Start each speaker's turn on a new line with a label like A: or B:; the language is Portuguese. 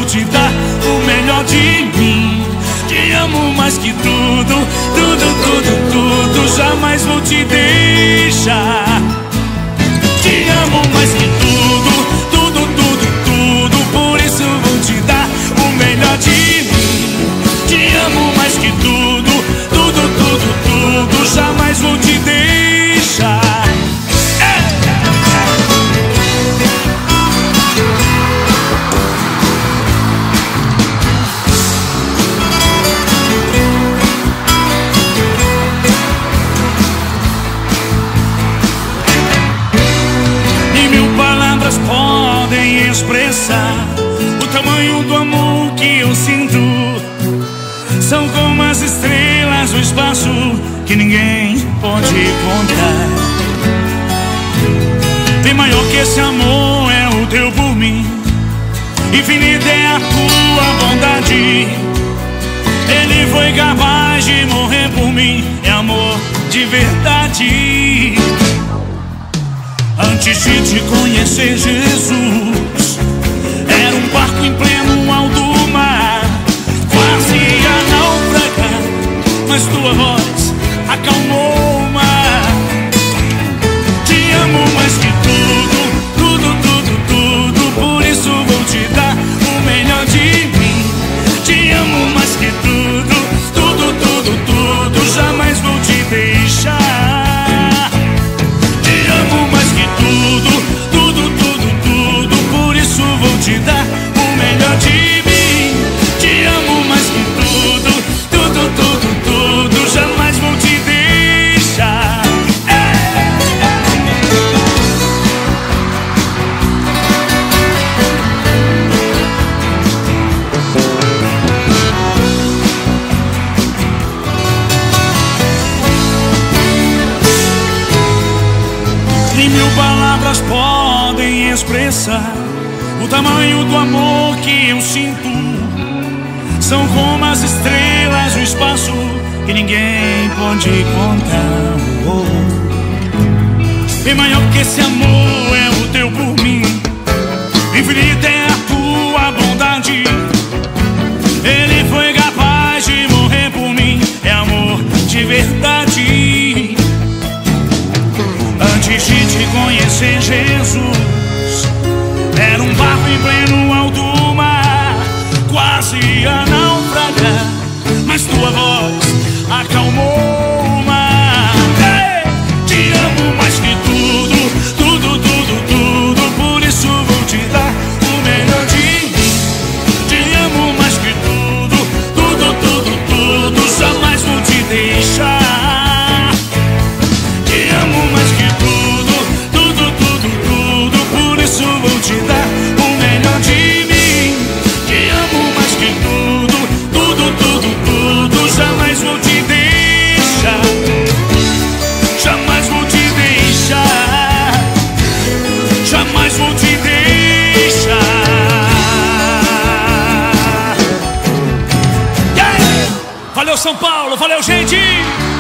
A: te dar o melhor de mim. Te amo mais que tudo, tudo, tudo, tudo. Jamais vou te deixar. Te amo mais que tudo, tudo, tudo, tudo. Por isso vou te dar o melhor de mim. Te amo mais que tudo, tudo, tudo, tudo. Jamais vou te deixar. Podem expressar o tamanho do amor que eu sinto. São como as estrelas do espaço que ninguém pode contar. Bem maior que esse amor é o teu por mim. Infinita é a tua bondade. Ele foi capaz de morrer por mim. É amor de verdade. Antes de te conhecer, Jesus, era um barco em pleno alto mar, quase ia naufragar, mas tua voz acalmou o mar. Te amo mais que tudo, tudo, tudo, tudo. Por isso vou te dar o melhor de mim. Te amo mais que tudo, tudo, tudo, tudo. Jamais vou te deixar. Tudo, tudo, tudo, tudo. Por isso vou te dar o melhor de mim. Te amo mais que tudo, tudo, tudo, tudo. Jamais vou te deixar. Nem mil palavras podem expressar o tamanho do amor que eu sinto. São como as estrelas do espaço que ninguém pode contar. Bem maior que esse amor é o teu por mim. Infinita é a tua bondade. Ele foi capaz de morrer por mim. É amor de verdade. Antes de te conhecer, Jesus, era um barco em pleno alto mar, quase ia naufragar, mas tua voz acalmou o mar. Te amo mais que tudo, tudo, tudo, tudo. Por isso vou te dar o melhor de mim. Te amo mais que tudo, tudo, tudo, tudo. Jamais vou te deixar. Te amo mais que tudo, tudo, tudo, tudo. Por isso vou te dar o melhor de mim. Te amo mais que tudo, tudo, tudo, tudo. Jamais vou te deixar. Jamais vou te deixar. Jamais vou te deixar. Yeah! Valeu, São Paulo, valeu, gente!